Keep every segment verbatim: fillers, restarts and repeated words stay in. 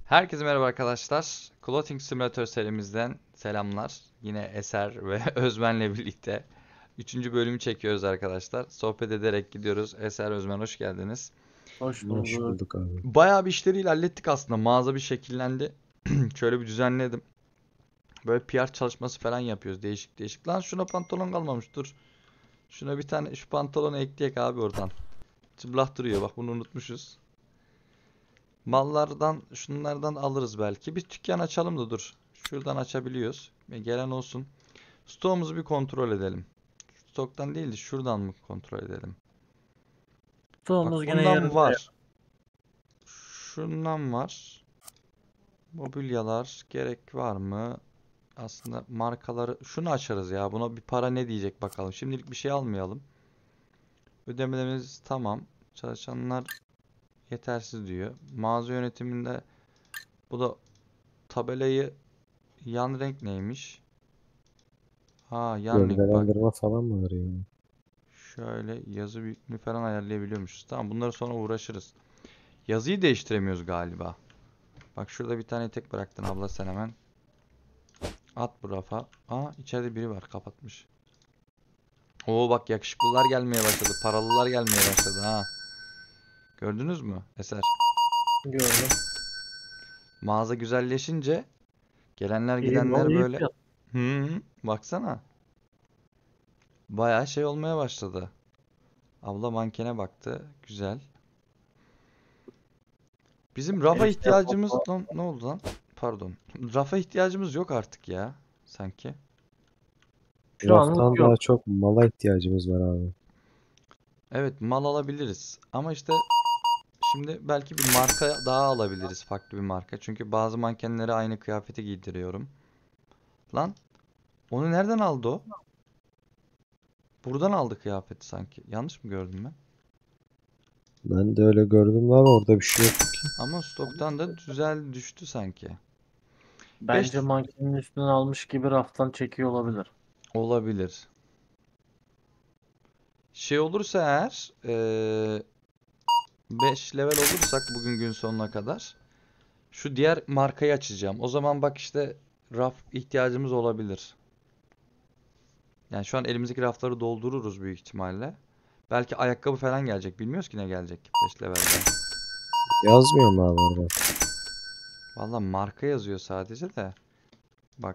Herkese merhaba arkadaşlar. Clothing Simulator serimizden selamlar. Yine Eser ve Özmen'le birlikte üçüncü bölümü çekiyoruz arkadaşlar. Sohbet ederek gidiyoruz. Eser, Özmen hoş geldiniz. Hoş Hoş bulduk. bulduk abi. Bayağı bir işleriyle hallettik aslında. Mağaza bir şekillendi. Şöyle bir düzenledim. Böyle P R çalışması falan yapıyoruz. Değişik değişik. Lan şuna pantolon kalmamış, dur. Şuna bir tane şu pantolonu ekleyek abi oradan. Çıplak duruyor, bak bunu unutmuşuz. Mallardan şunlardan alırız belki. Bir dükkan açalım da dur. Şuradan açabiliyoruz. Ve gelen olsun. Stoğumuzu bir kontrol edelim. Stoktan değil de şuradan mı kontrol edelim? Stoğumuz Bak yine bundan yerinde. var. Şundan var. Mobilyalar gerek var mı? Aslında markaları şunu açarız ya. Buna bir para ne diyecek bakalım. Şimdilik bir şey almayalım. Ödemelerimiz tamam. Çalışanlar yetersiz diyor. Mağaza yönetiminde bu da tabelayı yan renk neymiş? Ha, yan renk bak. Gölgelendirme falan mı arıyor? Şöyle yazı büyüklüğünü falan ayarlayabiliyormuşuz. Tamam, bunları sonra uğraşırız. Yazıyı değiştiremiyoruz galiba. Bak şurada bir tane tek bıraktın abla sen hemen. At bu rafa. Aa, içeride biri var, kapatmış. Oo bak, yakışıklılar gelmeye başladı. Paralılar gelmeye başladı ha. Gördünüz mü Eser? Gördüm. Mağaza güzelleşince gelenler İyi mal, gidenler iyi böyle. fiyat. Hı hı, baksana. Bayağı şey olmaya başladı. Abla mankene baktı. Güzel. Bizim rafa Enişte yapalım. ihtiyacımız... Lan ne oldu lan? Pardon. Rafa ihtiyacımız yok artık ya. Sanki. Şu anlık Raftan daha yok. çok mala ihtiyacımız var abi. Evet, mal alabiliriz. Ama işte şimdi belki bir marka daha alabiliriz. Farklı bir marka. Çünkü bazı mankenlere aynı kıyafeti giydiriyorum. Lan onu nereden aldı o? Buradan aldı kıyafeti sanki. Yanlış mı gördüm ben? Ben de öyle gördüm ama orada bir şey yok ki. Ama stoktan da güzel düştü sanki. Bence beş mankenin üstünden almış gibi raftan çekiyor olabilir. olabilir. Şey olursa eğer eee beş level olursak bugün gün sonuna kadar şu diğer markayı açacağım. O zaman bak işte raf ihtiyacımız olabilir. Yani şu an elimizdeki rafları doldururuz büyük ihtimalle. Belki ayakkabı falan gelecek. Bilmiyoruz ki ne gelecek beş levelde. Yazmıyor mu abi orada? Valla marka yazıyor sadece de. Bak.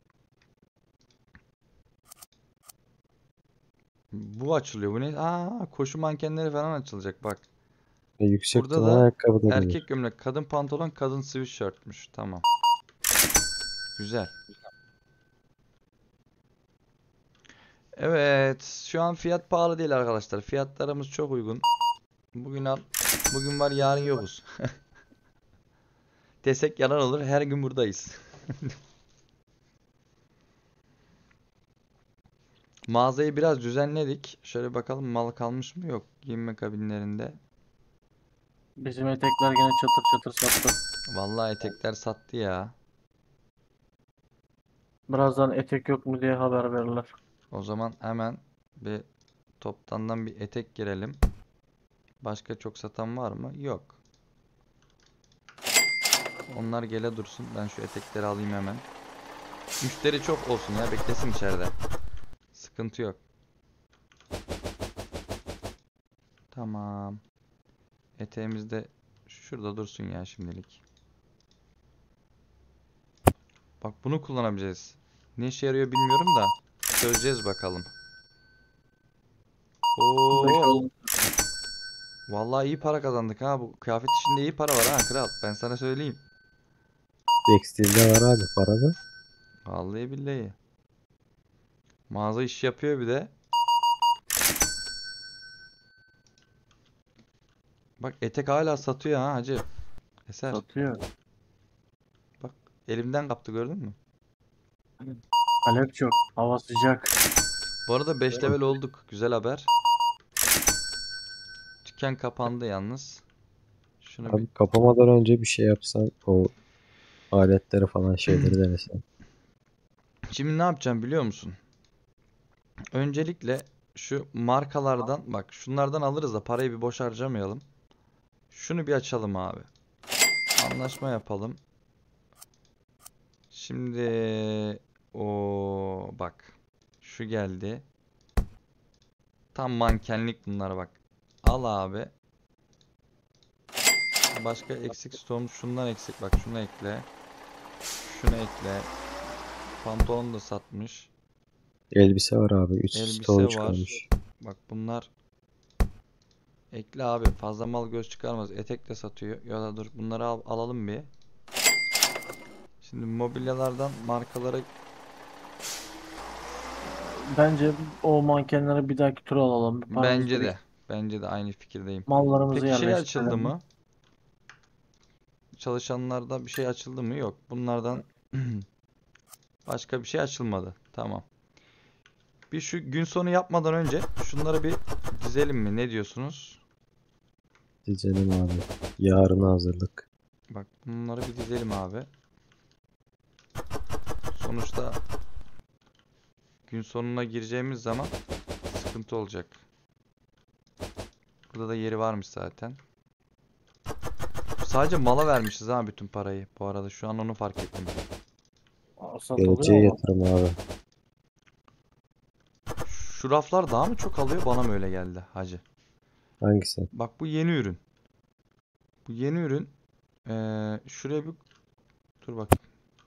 Bu açılıyor. Bu ne? Aa, koşu mankenleri falan açılacak bak. E, yüksek Burada ihtimal da ayakkabı da erkek gelir. gömlek, kadın pantolon, kadın sweatshirtmüş. Tamam. Güzel. Evet. Şu an fiyat pahalı değil arkadaşlar. Fiyatlarımız çok uygun. Bugün al. Bugün var, yarın yokuz. Desek yalan olur. Her gün buradayız. Mağazayı biraz düzenledik. Şöyle bakalım, mal kalmış mı? Yok. Giyinme kabinlerinde. Bizim etekler yine çatır çatır sattı. Vallahi etekler sattı ya. Birazdan etek yok mu diye haber verirler. O zaman hemen bir toptandan bir etek girelim. Başka çok satan var mı? Yok. Onlar gele dursun. Ben şu etekleri alayım hemen. Müşteri çok olsun ya. Beklesin içeride. Sıkıntı yok. Tamam. Eteğimiz de şurada dursun ya şimdilik. Bak bunu kullanabileceğiz. Ne işe yarıyor bilmiyorum da. Çözeceğiz bakalım. Beş Oo. oldu. Vallahi iyi para kazandık ha. Bu kıyafet işinde iyi para var ha kral. Ben sana söyleyeyim. Tekstilde var abi para da. Vallahi billahi. Mağaza iş yapıyor bir de. Bak etek hala satıyor ha hacı. Eser. Satıyor. Bak elimden kaptı, gördün mü? Talep çok. Hava sıcak. Bu arada beş level olduk. Güzel haber. Dükkan kapandı yalnız. Şunu bir... Abi kapamadan önce bir şey yapsan o aletleri falan şeyleri denesen. Şimdi ne yapacağım biliyor musun? Öncelikle şu markalardan, bak şunlardan alırız da parayı bir boş harcamayalım. Şunu bir açalım abi. Anlaşma yapalım. Şimdi o bak. Şu geldi. Tam mankenlik bunlar bak. Al abi. Başka eksik stoğumuz şundan eksik. Bak şunu ekle. Şunu ekle. Pantolon da satmış. Elbise var abi. üç Elbise stoğu var. çıkarmış. Bak bunlar. Ekle abi. Fazla mal göz çıkarmaz. Etek de satıyor. Ya da dur bunları al, alalım bir. Şimdi mobilyalardan markalara Bence o mankenleri bir dahaki tura alalım. Bir paramız bence biriksin. de. Bence de aynı fikirdeyim. Mallarımızı Peki şey açıldı yerleştirelim. mı? Çalışanlarda bir şey açıldı mı? Yok. Bunlardan başka bir şey açılmadı. Tamam. Bir şu gün sonu yapmadan önce şunları bir dizelim mi? Ne diyorsunuz? Dizelim abi. Yarına hazırlık. Bak bunları bir dizelim abi. Sonuçta gün sonuna gireceğimiz zaman sıkıntı olacak. Burada da yeri varmış zaten. Sadece mala vermişiz ha bütün parayı. Bu arada şu an onu fark ettim. Aa, satılıyor Geleceğe ama. yatırım abi. Şu raflar daha mı çok alıyor bana mı öyle geldi hacı? Hangisi? Bak bu yeni ürün. Bu yeni ürün. Ee, şuraya bir dur bak.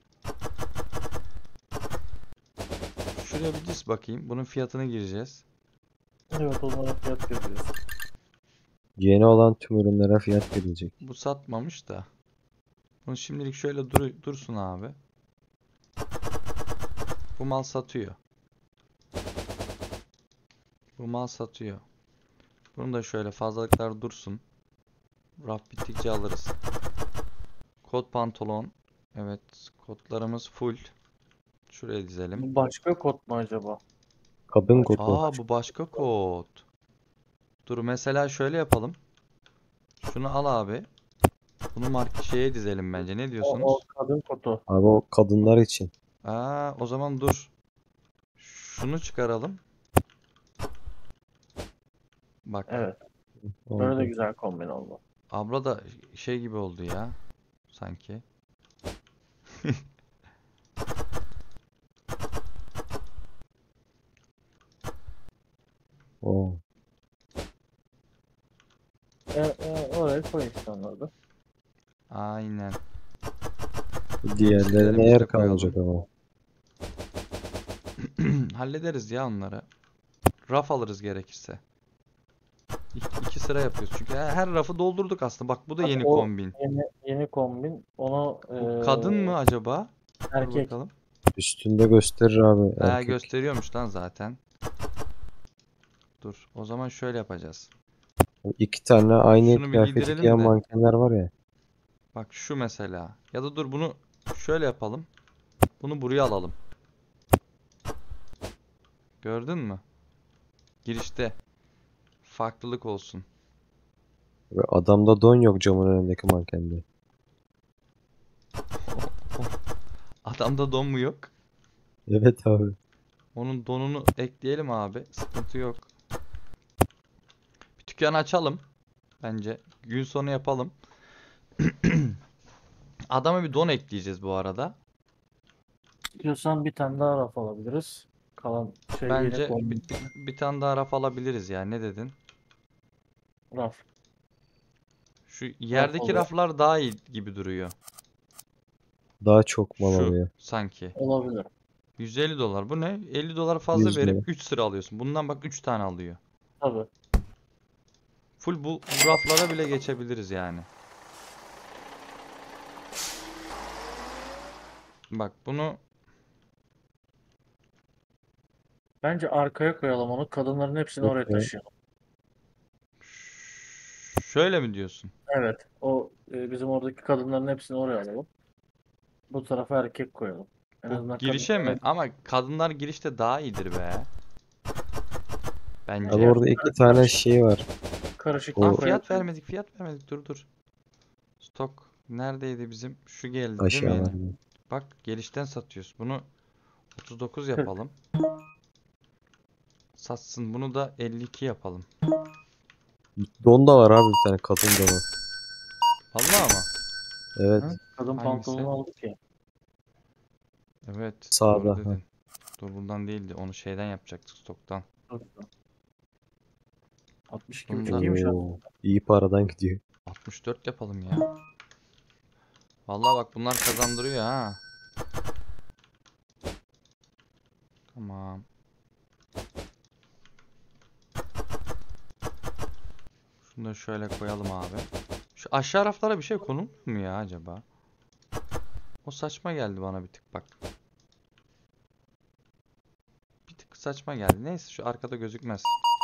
Şuraya bir diz bakayım. Bunun fiyatına gireceğiz. Evet, onlara fiyat veriyoruz. Yeni olan tüm ürünlere fiyat verilecek. Bu satmamış da. Bunu şimdilik şöyle dur dursun abi. Bu mal satıyor. Bu mal satıyor. Bunu da şöyle fazlalıklar dursun. Raf bittikçe alırız. Kot pantolon. Evet, kodlarımız full. Şuraya dizelim. Bu başka kod mu acaba? Kadın kotu. Aa bu başka kod. Dur mesela şöyle yapalım. Şunu al abi. Bunu marka şeye dizelim bence. Ne O, diyorsunuz? o kadın kodu. Abi o kadınlar için. Aa o zaman dur. Şunu çıkaralım. Bak. Evet. Oldu. Böyle de güzel kombin oldu. Abla da şey gibi oldu ya. Sanki. Oo. E, e, oraya koy işte onları da. Aynen. Diğerlerine Elbiselerimizi de yer kalmayacak ama. Hallederiz ya onları. Raf alırız gerekirse. İki, iki sıra yapıyoruz. Çünkü her, her rafı doldurduk aslında. Bak bu da Bak, yeni o kombin. Yeni, yeni kombin. Onu Bu e, kadın mı acaba? Dur erkek. bakalım. Üstünde gösterir abi Ha erkek. gösteriyormuş lan zaten. Dur. O zaman şöyle yapacağız. O İki tane aynı Şunu bir kıyafeti giydirelim giyen de. mankenler var ya. Bak şu mesela. Ya da dur bunu şöyle yapalım. Bunu buraya alalım. Gördün mü? Girişte farklılık olsun. Ve adamda don yok camın önündeki mankende. Adamda don mu yok? Evet abi. Onun donunu ekleyelim abi. Sıkıntı yok. Bir dükkan açalım. Bence. Gün sonu yapalım. Adama bir don ekleyeceğiz bu arada. Diyorsan bir tane daha raf alabiliriz. Kalan şey yeni Bence kombin. bir, bir, bir tane daha raf alabiliriz ya. Ne dedin? Raf. Şu yerdeki olur. raflar daha iyi gibi duruyor. Daha çok mal Şu alıyor. sanki. Olabilir. yüz elli dolar. Bu ne? elli dolar fazla yüz verip lira. üç sıra alıyorsun. Bundan bak üç tane alıyor. Tabii. Full bu raflara bile geçebiliriz yani. Bak bunu Bence arkaya koyalım onu. Kadınların hepsini oraya Okey. taşıyalım. şöyle mi diyorsun? Evet. O e, bizim oradaki kadınların hepsini oraya alalım. Bu tarafa erkek koyalım. En Bu azından girişe mi? kadınların Ama kadınlar girişte daha iyidir be. Abi Bence. orada iki tane şey var. karışık O- Aa, koyalım. fiyat vermedik, fiyat vermedik. Dur dur. Stok neredeydi bizim? Şu geldi değil mi Aşağılarda. yine? Bak gelişten satıyoruz. Bunu otuz dokuz kırk. yapalım. Satsın. Bunu da elli iki yapalım. Don da var abi bir tane kadın donu. Vallahi ama. Evet. Hı? Kadın Hangisi? pantolonu aldık ya. Evet. Sağda, Doğru ha. dedin. Dur buradan değildi. Onu şeyden yapacaktık stoktan. altmış iki Bunu buçuk da iyiymiş Oo, aslında. iyi paradan gidiyor. altmış dört yapalım ya. Vallahi bak bunlar kazandırıyor ha. Tamam. Şunu da şöyle koyalım abi. Şu aşağı raflara bir şey konulmuyor mu ya acaba? O saçma geldi bana bir tık bak. Bir tık saçma geldi. Neyse şu arkada gözükmez.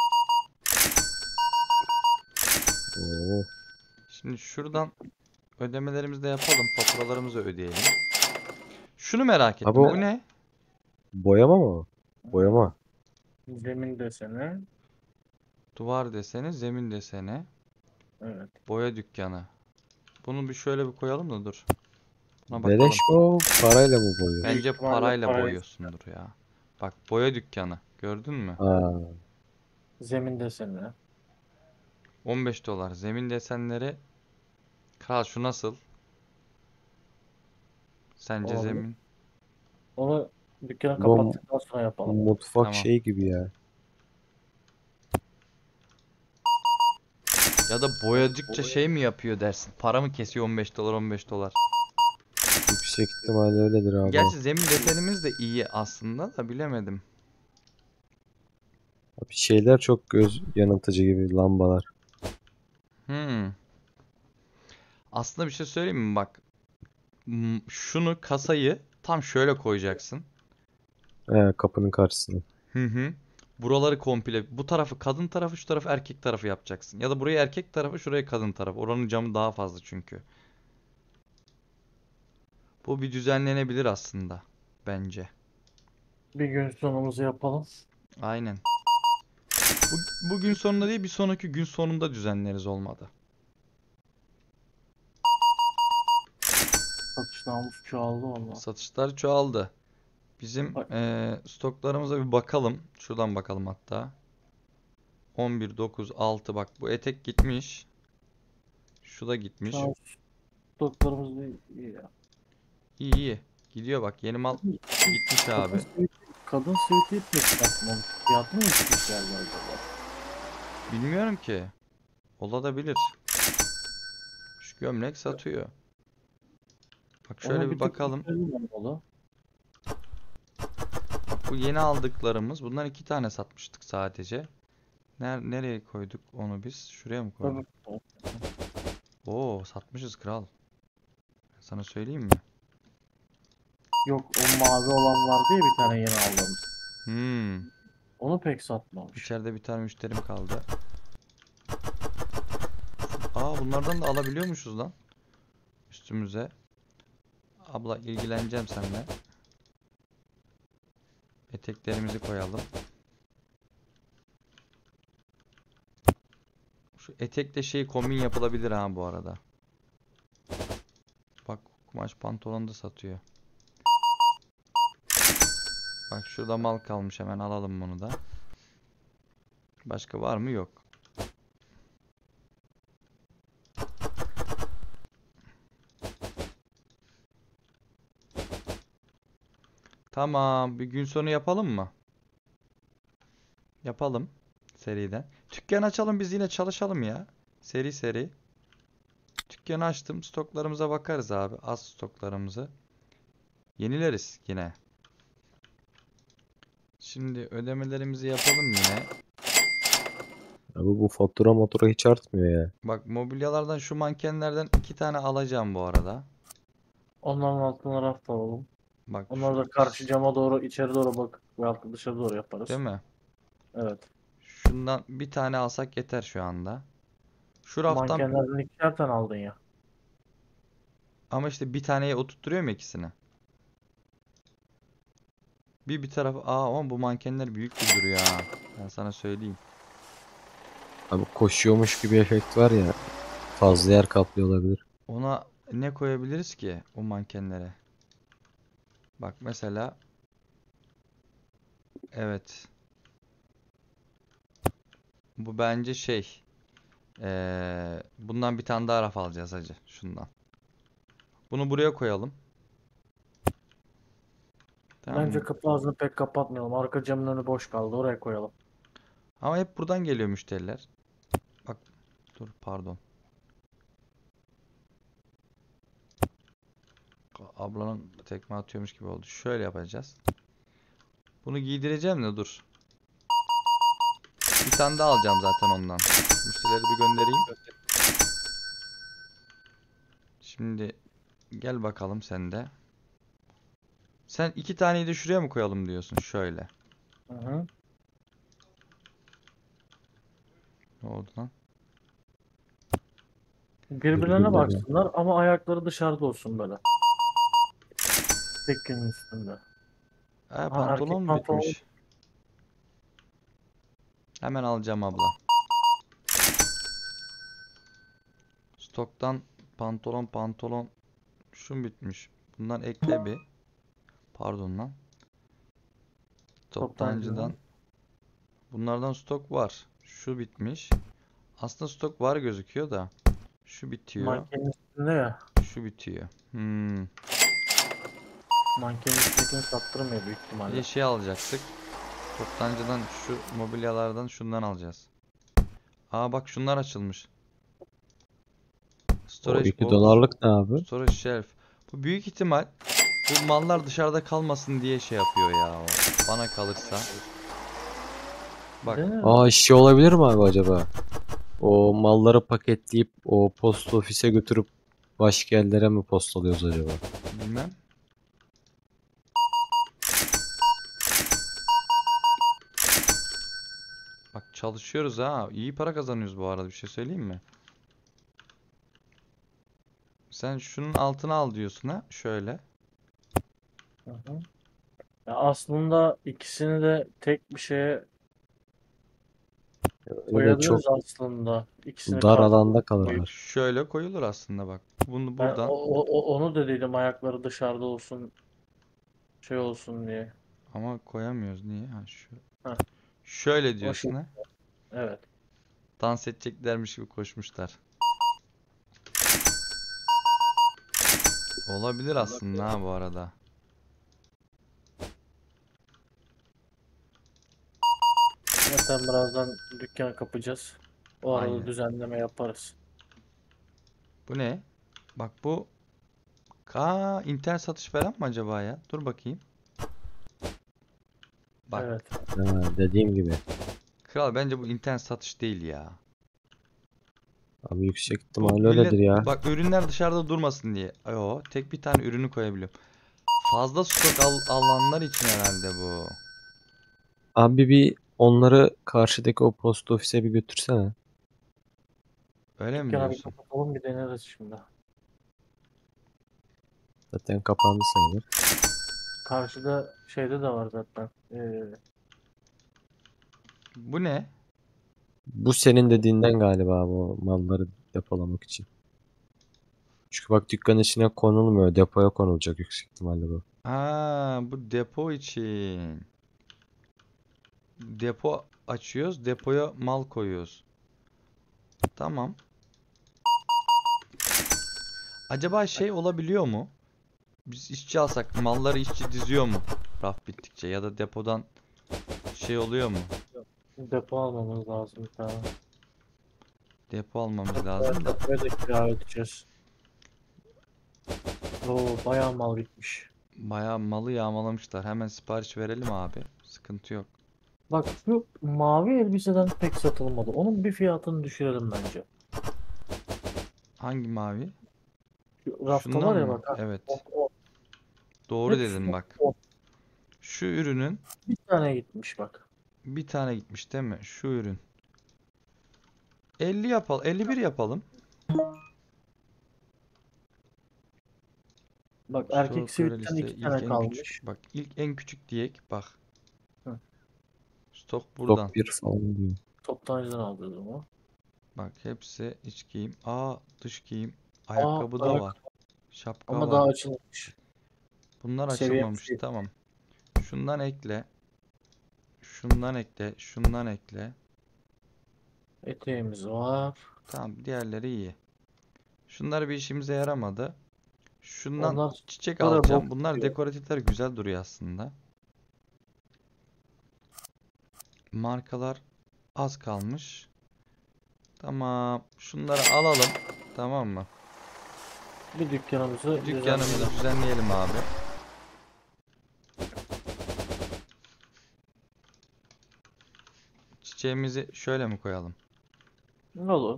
Oo. Şimdi şuradan ödemelerimizi de yapalım. Faturalarımızı ödeyelim. Şunu merak Abi ettim. o Bu ne? boyama mı o? Boyama. Zemin deseni. Duvar deseni, zemin deseni, Evet. boya dükkanı. Bunu bir şöyle bir koyalım da dur. Buna bakalım. Beleş mi o? Parayla mı boyuyor? Büyük Bence ihtimalle parayla parayla. boyuyorsundur ya. Bak boya dükkanı. Gördün mü? Ha. Zemin deseni. on beş dolar. Zemin desenleri. Kral şu nasıl? Sence Olabilir. zemin? Onu dükkanı Bu kapattıktan sonra yapalım. mutfak Tamam. şey gibi ya. Ya da boyadıkça şey mi yapıyor dersin? Para mı kesiyor on beş dolar on beş dolar? Yüksek ihtimalle öyledir abi. Gerçi zemin desenimiz de iyi aslında da bilemedim. Abi şeyler çok göz yanıltıcı gibi lambalar. Hmm. Aslında bir şey söyleyeyim mi bak. M- Şunu kasayı tam şöyle koyacaksın. He, kapının karşısına. Hı hı. Buraları komple bu tarafı kadın tarafı şu tarafı erkek tarafı yapacaksın. Ya da burayı erkek tarafı şurayı kadın tarafı. Oranın camı daha fazla çünkü. Bu bir düzenlenebilir aslında bence. Bir gün sonumuzu yapalım. Aynen. Bu, bugün sonunda değil bir sonraki gün sonunda düzenleriz olmadı. Satış namus çoğaldı valla. Satışlar çoğaldı. Bizim Ay, eee, stoklarımıza bir bakalım. Şuradan bakalım hatta. on bir, dokuz, altı bak bu etek gitmiş. Şu da şu gitmiş. an stoklarımız da iyi ya. İyi iyi. Gidiyor bak yeni mal gitmiş Kadın abi. siviti, kadın siviti pek satmam. Fiyatı mı yüksek geldi acaba? Bilmiyorum ki. Olabilir. Şu gömlek satıyor. Bak şöyle Ona bir bir tık bakalım. yükselim olmalı. Bak bu yeni aldıklarımız. Bundan iki tane satmıştık sadece. Ner nereye koyduk onu biz? Şuraya mı koyduk? Tabii. Oo satmışız kral. Ben sana söyleyeyim mi? Yok o mavi olan vardı ya bir tane yeni aldığımız. Hmm. Onu pek satmamış. İçeride bir tane müşterim kaldı. Aa bunlardan da alabiliyormuşuz lan. Üstümüze. Abla ilgileneceğim seninle. Eteklerimizi koyalım. Şu etekle şey kombin yapılabilir ha bu arada. Bak kumaş pantolon da satıyor. Bak şurada mal kalmış hemen alalım bunu da. Başka var mı? Yok. Tamam. Bir gün sonu yapalım mı? Yapalım. Seriden. Dükkan açalım biz yine çalışalım ya. Seri seri. Dükkanı açtım. Stoklarımıza bakarız abi. Az stoklarımızı. Yenileriz yine. Şimdi ödemelerimizi yapalım yine. Abi bu fatura motora hiç artmıyor ya. Bak mobilyalardan şu mankenlerden iki tane alacağım bu arada. Onların altına raf alalım. Bak Onları şu da karşı cama doğru içeri doğru bak veyahut da dışarı doğru değil yaparız. mi? Evet. Şundan bir tane alsak yeter şu anda. Şu raftan Mankenlerden ikişer tane aldın ya. ama işte bir taneye oturtturuyorum ya ikisini. Bir bir tarafı aa ama bu mankenler büyük bir duruyor ha. Ben sana söyleyeyim. Abi koşuyormuş gibi efekt var ya. Fazla yer kaplıyor olabilir. Ona ne koyabiliriz ki o mankenlere? Bak mesela evet. Bu bence şey. Ee, bundan bir tane daha raf alacağız hacı. Şundan. Bunu buraya koyalım. Tamam Bence mı? kapı ağzını pek kapatmayalım. Arka camın önü boş kaldı. Oraya koyalım. Ama hep buradan geliyor müşteriler. Bak dur pardon. Ablanın tekme atıyormuş gibi oldu. Şöyle yapacağız. Bunu giydireceğim de dur. Bir tane daha alacağım zaten ondan. Müşterileri bir göndereyim. Şimdi gel bakalım sen de. Sen iki taneyi de şuraya mı koyalım diyorsun? Şöyle. Hı hı. Ne oldu lan? Birbirlerine Birbirlerine. baksınlar ama ayakları dışarıda olsun böyle. Tekkenin üstünde. Ha, Ha, pantolon erkek mu pantolon. bitmiş? Hemen alacağım abla. Stoktan pantolon pantolon şu bitmiş. Bundan ekle bir. Pardon lan. Toptancıdan. Toptancıdan. Bunlardan stok var. Şu bitmiş. Aslında stok var gözüküyor da. Şu bitiyor. Mankenin üstünde ya. Şu bitiyor. Hmm. Mankenin üstündekini sattırmıyor büyük Bir de ihtimalle. şey alacaktık. Toptancıdan şu mobilyalardan şundan alacağız. Aa bak şunlar açılmış. O Storage iki box, dolarlık ne abi? storage shelf. Bu büyük ihtimal bu mallar dışarıda kalmasın diye şey yapıyor ya o. Bana kalırsa. Bak Değil mi? Aa şey olabilir mi abi acaba? O malları paketleyip o posta ofise götürüp başka yerlere mi postalıyoruz acaba? bilmem. Bak çalışıyoruz ha. İyi para kazanıyoruz bu arada bir şey söyleyeyim mi? Sen şunun altına al diyorsun ha. Şöyle. Hı hı. Ya aslında ikisini de tek bir şeye Öyle çok koyabiliriz aslında. İkisini dar karşı alanda koyup. kalırlar. Şöyle koyulur aslında bak. Bunu Ben o, buradan. o- o- onu da dedim ayakları dışarıda olsun şey olsun diye. Ama koyamıyoruz. Niye? Ha, şu. Heh, Şöyle o şey. diyorsun ha. Evet. Dans edeceklermiş gibi koşmuşlar. Olabilir aslında ha bu arada. Zaten birazdan dükkan kapacağız. O arada Aynen. düzenleme yaparız. Bu ne? Bak bu. Ka internet satış falan mı acaba ya? Dur bakayım. Bak. Evet. Ha, dediğim gibi. Kral bence bu internet satış değil ya. Abi yüksek Bu ihtimalle millet öyledir ya. bak ürünler dışarıda durmasın diye. Yo, tek bir tane ürünü koyabiliyorum. Fazla stok al alanlar için herhalde bu. Abi bir onları karşıdaki o posta ofise bir götürsene. Öyle mi Dükkanı bir diyorsun? kapatalım bir deneriz şimdi. Zaten kapandı sayılır. Karşıda şeyde de var zaten. Ee, Bu ne? Bu senin dediğinden galiba abi, o malları depolamak için. Çünkü bak dükkanın içine konulmuyor. Depoya konulacak yüksek ihtimalle bu. Ha, bu depo için. Depo açıyoruz. Depoya mal koyuyoruz. Tamam. Acaba şey olabiliyor mu? Biz işçi alsak malları işçi diziyor mu? Raf bittikçe ya da depodan şey oluyor mu? depo almamız lazım bir tane. Depo almamız Evet, lazım da. depoya da kira ödeyeceğiz. Oo, bayağı mal bitmiş. Bayağı malı yağmalamışlar. Hemen sipariş verelim abi. Sıkıntı yok. Bak şu mavi elbiseden pek satılmadı. Onun bir fiyatını düşürelim bence. Hangi mavi? Şu rafta Şundan var ya mı? bak. Ha, Evet. o, o. Doğru Hep dedim şu bak. o. Şu ürünün Bir tane gitmiş bak. bir tane gitmiş değil mi? Şu ürün. elli yapalım. elli bir yapalım. Bak erkek Stok göre sivitten liste iki ilk tane en küçük. kalmış. Bak ilk en küçük diyek. Bak. Hı. Stok buradan. Top bir falan diyor. Toptancıdan aldırdım o. Bak hepsi iç giyim. Aa dış giyim. Aa Ayakkabı da ayak var. Şapka ama daha var. açılmamış. Bunlar Seviyemiz açılmamış. değil. Tamam. Şundan ekle. Şundan ekle. Şundan ekle. Eteğimiz var. Tamam diğerleri iyi. Şunlar bir işimize yaramadı. Şundan Onlar çiçek sonra alacağım. bok Bunlar diyor. dekoratifler güzel duruyor aslında. Markalar az kalmış. Tamam. Şunları alalım. Tamam mı? Bir dükkanımızı Dükkanımızı düzenleyelim. düzenleyelim abi. Çiçeğimizi şöyle mi koyalım? Ne olur?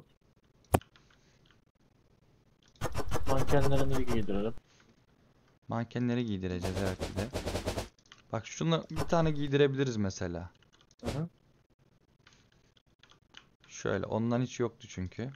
Mankenlerimizi giydirelim. Mankenleri giydireceğiz evet bir de. Bak şunu bir tane giydirebiliriz mesela. Hı hı. Şöyle ondan hiç yoktu çünkü.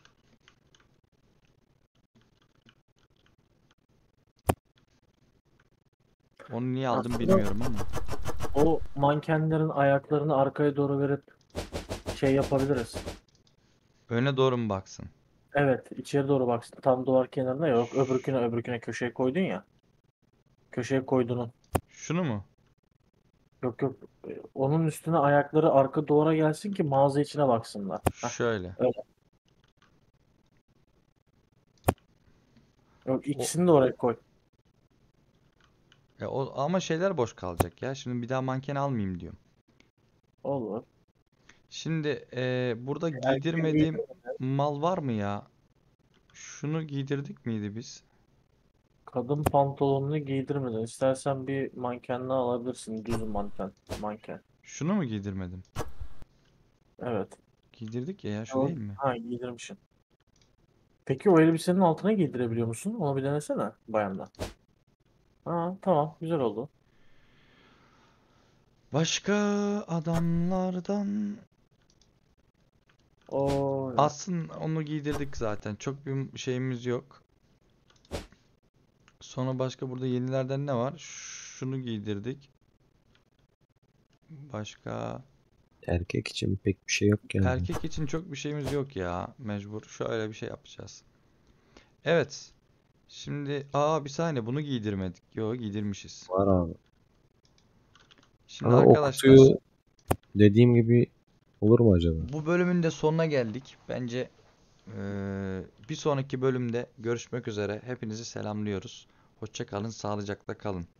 Onu niye aldım Aslında bilmiyorum ama. o mankenlerin ayaklarını arkaya doğru verip şey yapabiliriz. Öne doğru mu baksın? Evet, içeri doğru baksın. Tam duvar kenarına ya, yok öbürküne öbürküne köşeye koydun ya. Köşeye koyduğunun. Şunu mu? Yok yok. e, Onun üstüne ayakları arka duvara gelsin ki mağaza içine baksınlar. Heh, Şöyle. öyle. Yok, O, ikisini de oraya koy. e, o ama şeyler boş kalacak ya. Şimdi bir daha manken almayayım diyorum. Olur. Şimdi e, burada Erkeğin giydiği giydirmediğim mal var mı ya? Şunu giydirdik miydi biz? kadın pantolonunu giydirmeden istersen bir mankenle alabilirsin. Düz manken. Manken. Şunu mu giydirmedim? Evet. Giydirdik ya, ya şu O- değil mi? Ha, giydirmişsin. Peki o elbisenin altına giydirebiliyor musun? Onu bir denesene bayandan. Ha, tamam. Güzel oldu. Başka adamlardan O ya. aslında onu giydirdik zaten. Çok bir şeyimiz yok. Sonra başka burada yenilerden ne var? Şunu giydirdik. Başka Erkek için pek bir şey yok yani. erkek için çok bir şeyimiz yok ya. Mecbur şöyle bir şey yapacağız. Evet. Şimdi aa bir saniye bunu giydirmedik. Yo giydirmişiz. Var abi. Şimdi Ama o arkadaşlar kutuyu dediğim gibi olur mu acaba? bu bölümün de sonuna geldik. Bence eee, bir sonraki bölümde görüşmek üzere. Hepinizi selamlıyoruz. Hoşça kalın, sağlıcakla kalın.